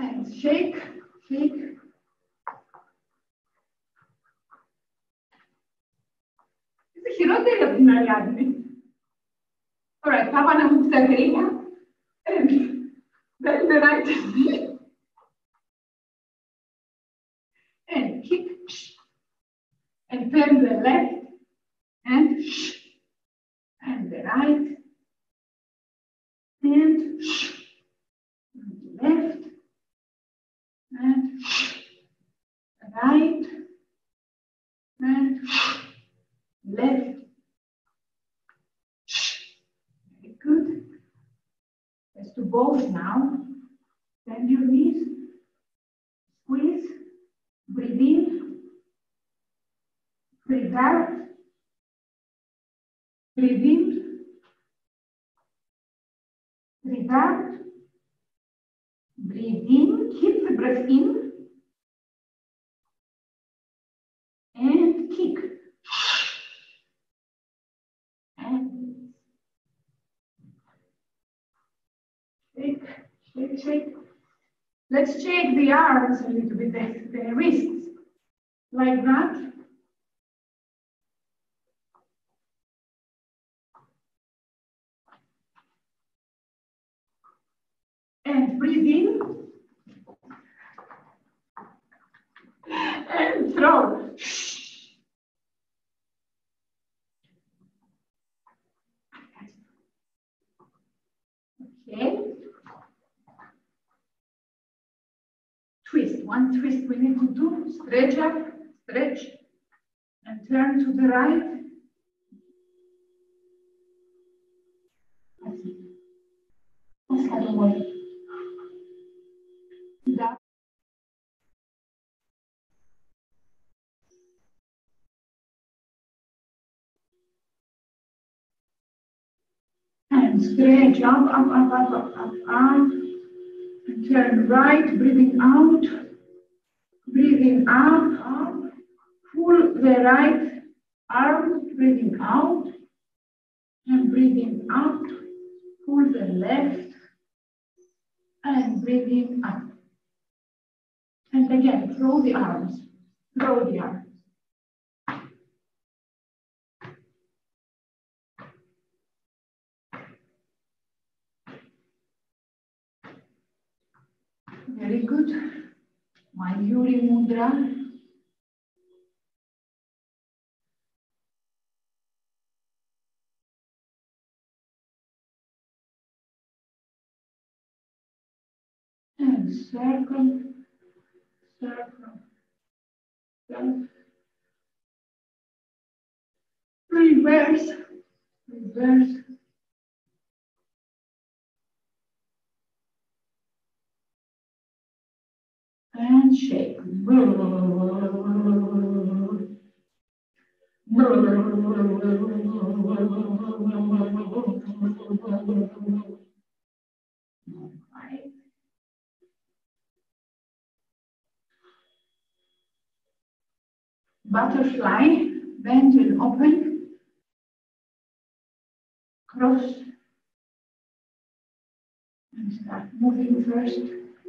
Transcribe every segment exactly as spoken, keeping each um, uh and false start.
And shake, shake. Είσαι χειρότερη από την Ariadne. All right, πάμε να μου τα κρίνια. And then the right knee. And kick. And turn the left. And and the right. And left. And right. And left. Very good. Let's do both now. Bend your knees. Squeeze. Breathe in. Breathe out. Breathe in. Breathe out. Breathe in. Keep the breath in. And kick. And shake, shake, shake. Let's shake the arms a little bit, the, the wrists, like that. And breathe in. And throw. Okay. Twist. One twist we need to do. Stretch up, stretch, and turn to the right. That. And stretch up, up, up, up, up, up, up. And turn right, breathing out. Breathing up, up. Pull the right arm, breathing out. And breathing out. Pull the left. And breathing up. And again, throw the arms. Throw the arms. Very good. Mayuri Mudra. And circle, circle, circle. Reverse, reverse. And shake. Right. Butterfly, bend and open. Cross. And start moving first.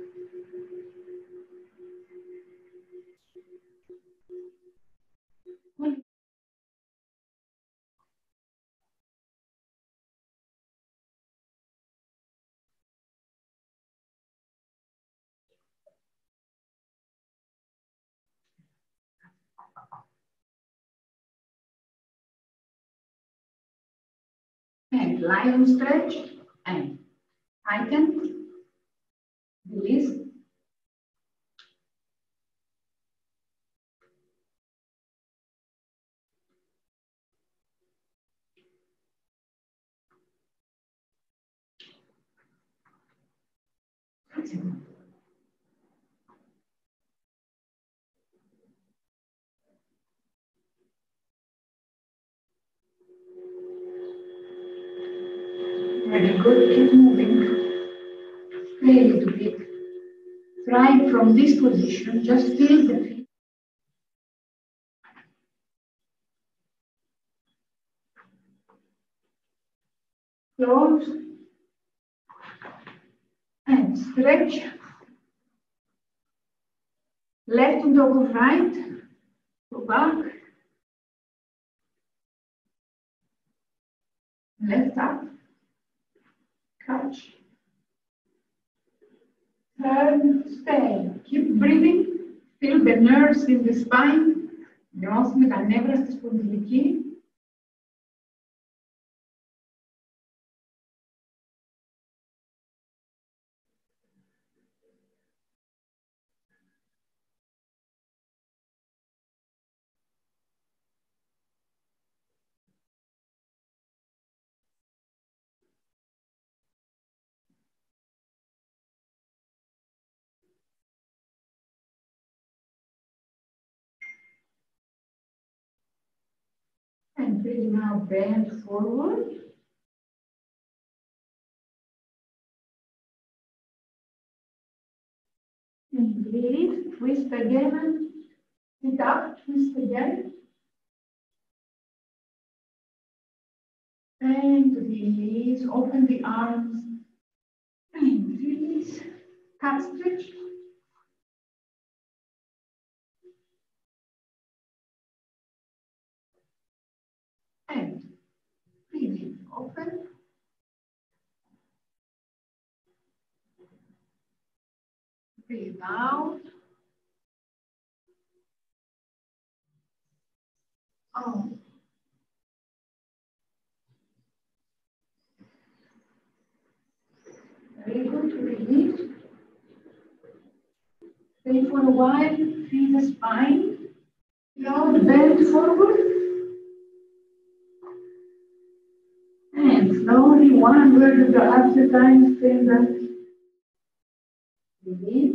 And lion stretch and tighten, release. Very good, keep moving. Stay a little bit. Try from this position, just feel the feet. Close. And stretch. Left on top of right. Go back. Left up. Catch. Turn, stay. Keep breathing. Feel the nerves in the spine. Νιώθουμε τα νεύρα στη σπονδυλική. And really now bend forward. And breathe, twist again. Sit up, twist again. And release, open the arms. And release, cat stretch. And breathe, open. Breathe out. Oh. Very good, release. Stay for a while, feel the spine. Now bend forward. And slowly, one vertebra at a time, stand up. Release.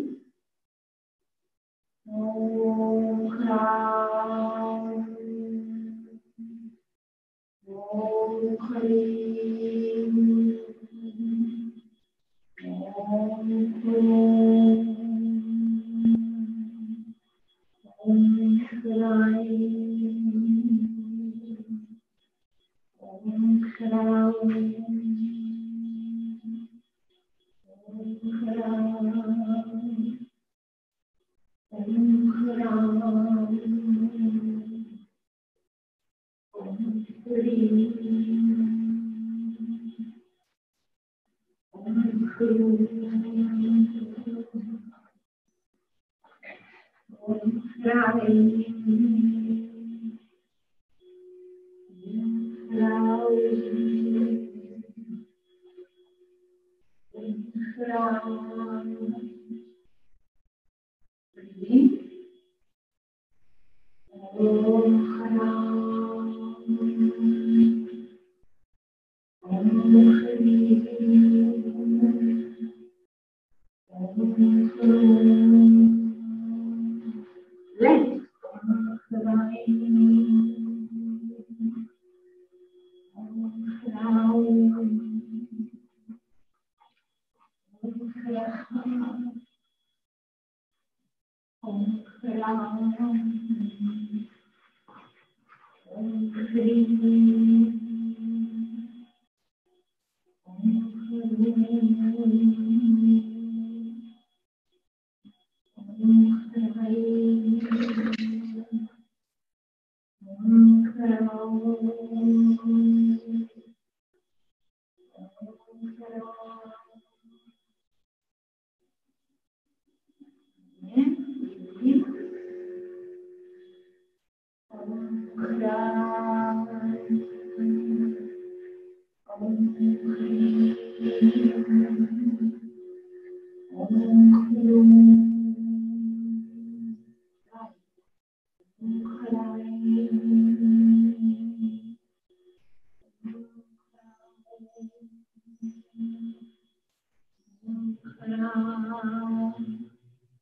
Om Kram. Om Krim. Om Krim. Om Shrai. Om Kram. Om Kram. Om Kram. Om Krim. Om Krim. Om Krai.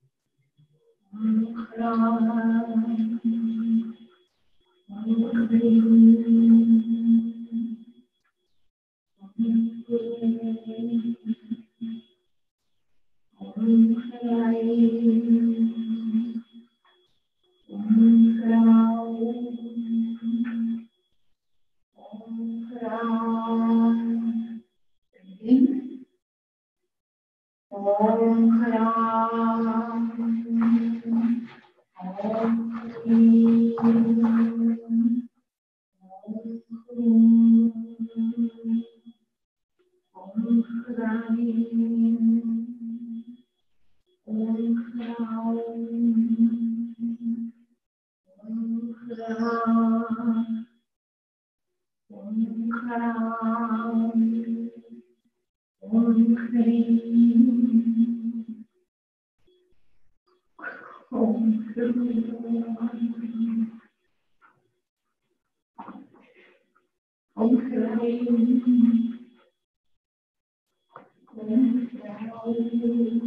Om Sharanam. Om Hrim. Om Hrim. Om Hrim. Om Hrim.